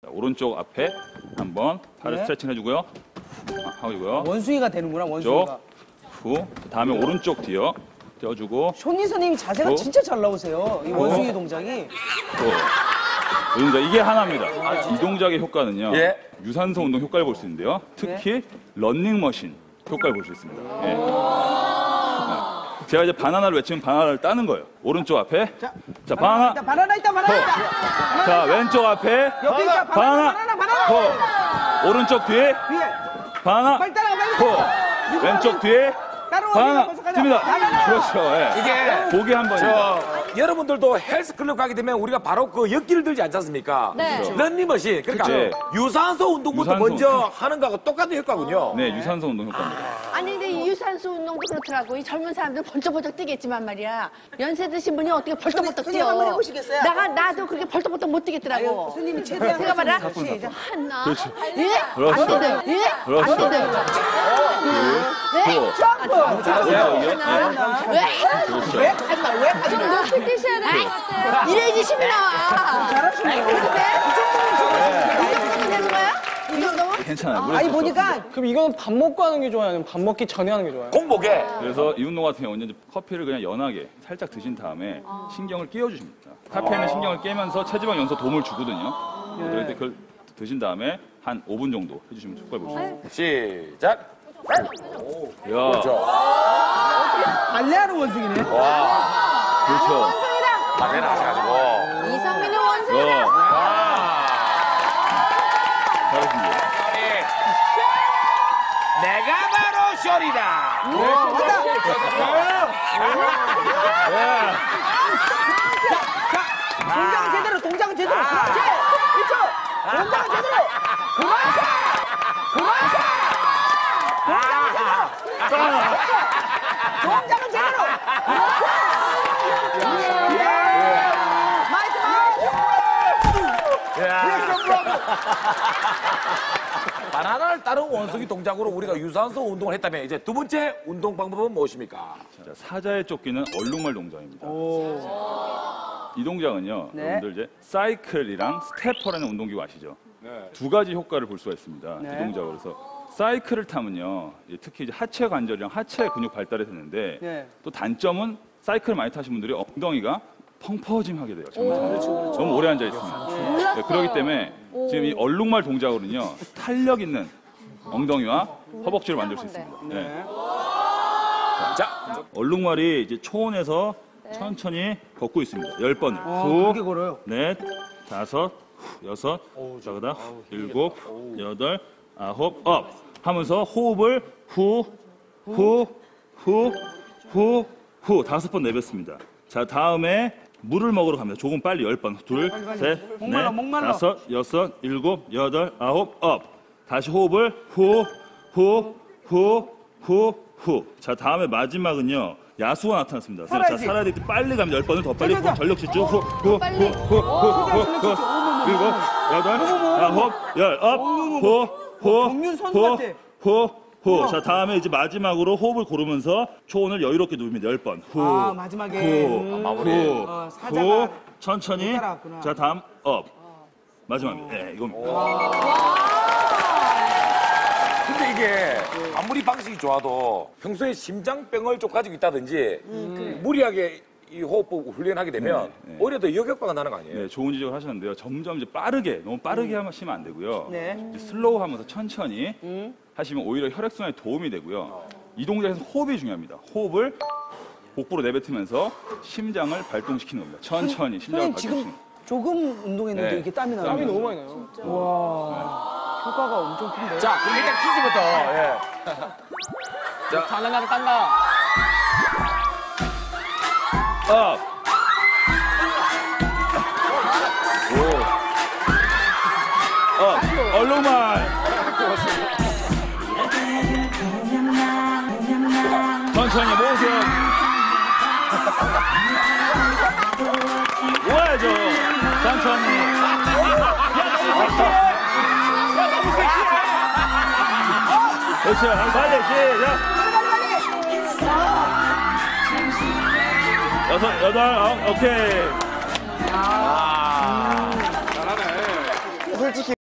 오른쪽 앞에 한번 팔을 스트레칭 해주고요. 하고요. 원숭이가 되는구나, 원숭이가. 후. 다음에 오른쪽 뒤요. 떼어주고. 쇼니 선생님 자세가 진짜 잘 나오세요. 이 원숭이 동작이. 이 동작, 이게 하나입니다. 이 동작의 효과는요. 유산소 운동 효과를 볼 수 있는데요. 특히 런닝머신 효과를 볼 수 있습니다. 제가 이제 바나나를 외치면 바나나를 따는 거예요. 오른쪽 앞에. 자, 바나나. 바나나 있다. 자, 왼쪽 앞에. 옆에 있다. 바나나. 오른쪽 뒤에. 위에. 바나나. 빨리 따라가, 빨리. 왼쪽 뒤에. 바나나. 뜹니다. 그렇죠. 이게 보기 한 번입니다. 여러분들도 헬스클럽 가게 되면 우리가 바로 그 역기를 들지 않지 않습니까? 네. 런닝머신. 그러니까 유산소 운동부터 유산소. 먼저 하는 거하고 똑같은 효과군요. 네, 유산소 운동 효과입니다. 아니 근데 이 유산소 운동도 그렇더라고. 이 젊은 사람들 벌떡벌떡 뛰겠지만 말이야. 연세 드신 분이 어떻게 벌떡벌떡 선생님 뛰어. 한번 해보시겠어요? 나도 그렇게 벌떡벌떡 못 뛰겠더라고. 선생님이 최대한 제가 봐라. 시작. 하나. 그렇지. 예? 그렇죠. 안 된대요. 예? 그렇죠. 안 된대요. 네? 점프. 하나. 왜? 그렇죠. 왜? 하지 마. 왜? 하지 좀 마. 높이 뛰셔야 될 것 같아요. 이래야지 힘이 나와. 잘하시네요. 그런데 이 정도면 되는 거야? 이 정도면? 괜찮아요. 아니, 보니까 그럼 이거는 밥 먹고 하는 게 좋아요? 아니면 밥 먹기 전에 하는 게 좋아요? 공복에. 그래서 이 운동 같은 경우는 이제 커피를 그냥 연하게 살짝 드신 다음에 신경을 깨워주십니다. 카페인은 신경을 깨면서 체지방 연소 도움을 주거든요. 그럴 때 그걸 드신 다음에 한 5분 정도 해주시면 효과를 볼 수 있습니다. 시작. 그렇죠. 발레하는 원숭이네. 그렇죠. 발레를 하셔가지고. 이성민이 원숭이다. 잘하십니다. 내가 바로 쇼리다. 동작은 제대로, 동작은 제대로. 그렇지. 그렇죠. 동작은 제대로. 그렇지. 그렇지. 동작은 제대로. 마이크 바나나를 따른 원숭이 동작으로 우리가 유산소 운동을 했다면 이제 두 번째 운동 방법은 무엇입니까? 자, 사자에 쫓기는 얼룩말 동작입니다. 이 동작은요, 네. 여러분들 이제 사이클이랑 스태퍼라는 운동기구 아시죠? 두 가지 효과를 볼 수가 있습니다. 이 동작으로. 그래서 사이클을 타면요, 특히 이제 하체 관절이랑 하체 근육 발달이 되는데 네. 또 단점은 사이클을 많이 타신 분들이 엉덩이가 펑퍼짐하게 돼요. 너무 오래 앉아 있으면. 네, 그렇기 때문에 지금 이 얼룩말 동작으로는요, 탄력 있는 엉덩이와 허벅지를 만들 수 있습니다. 네. 자, 얼룩말이 이제 초원에서 천천히 걷고 있습니다. 10번을. 그렇게 걸어요. 넷, 다섯, 여섯, 자, 그다음 일곱, 여덟, 아홉, 업 하면서 호흡을 후, 다섯 번 내뱉습니다. 자, 다음에 물을 먹으러 갑니다. 조금 빨리 10번. 둘, 셋, 목말라, 넷, 목말라. 다섯, 여섯, 일곱, 여덟, 아홉, 업. 다시 호흡을 후. 자, 다음에 마지막은요. 야수가 나타났습니다. 자, 살아야지. 살아야 될 때 빨리 가면 10번을 더 빨리 자. 전력 집중. 일곱, 여덟, 아홉, 열, 업, 경륜 선수 같아. 자, 다음에 이제 마지막으로 호흡을 고르면서 초원을 여유롭게 누웁니다. 10번. 아, 마지막에. 사자가 천천히. 못 따라왔구나. 자, 다음 업. 마지막입니다. 네, 이겁니다. 근데 이게 아무리 방식이 좋아도 평소에 심장병을 좀 가지고 있다든지 무리하게 이 호흡법 훈련하게 되면 오히려 더 역효과가 나는 거 아니에요? 네, 좋은 지적을 하셨는데요. 점점 이제 너무 빠르게 하시면 안 되고요. 네. 이제 슬로우 하면서 천천히 하시면 오히려 혈액순환에 도움이 되고요. 이 동작에서 호흡이 중요합니다. 호흡을 복부로 내뱉으면서 심장을 발동시키는 겁니다. 천천히 심장을 선생님 발동시키는. 지금 조금 운동했는데 네. 이렇게 땀이 나요. 땀이 너무 많이 나요. 효과가 엄청 큰데. 자, 그럼 일단 퀴즈부터. 예. 딴다. 업. 얼룩말. 천천히 모으세요. 모아야죠. 천천히. 그렇죠. 빨리 시작. 여섯, 여덟, 아홉, 오케이. 아. 솔직히